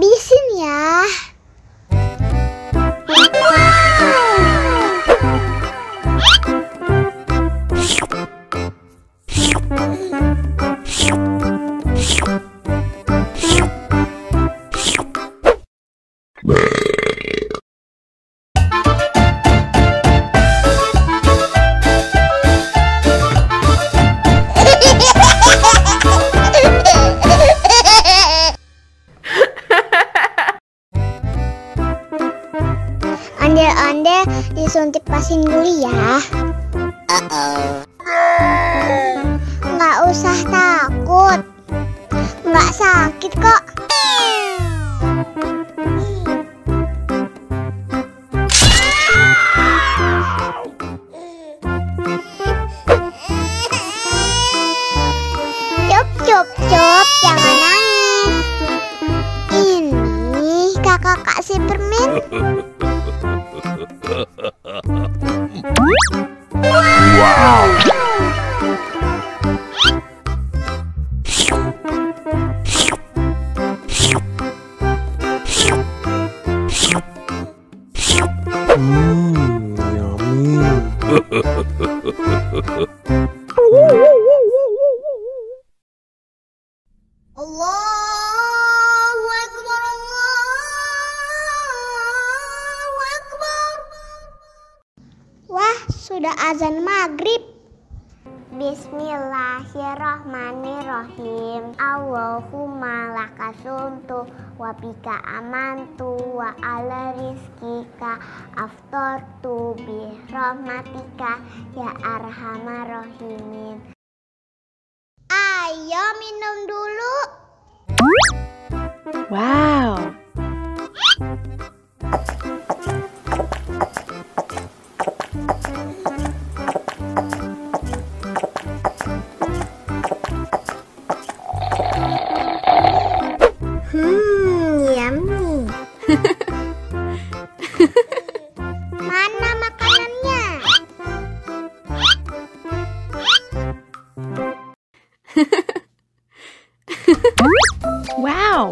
habisin ya. Ondel-ondel disuntik vaksin dulu ya. Nggak usah takut, nggak sakit kok. Cup, jangan nangis. Ini kakak kasih permen. Wow. Yummy. Allahu Akbar, Allahu Akbar. Wah, sudah azan maghrib. Bismillahirrahmanirrahim. Allahumma lakasumtu wa bika amantu wa ala rizkika aftortu bi rahmatika ya arhamar rahimin. Ayo minum dulu. Wow. Yummy. Mana makanannya? Wow.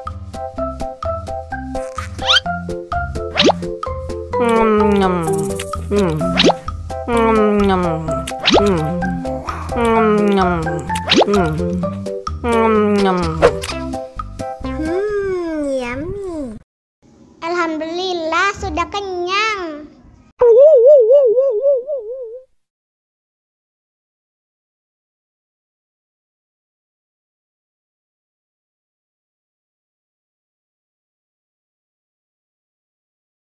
Yummy. Alhamdulillah sudah kenyang.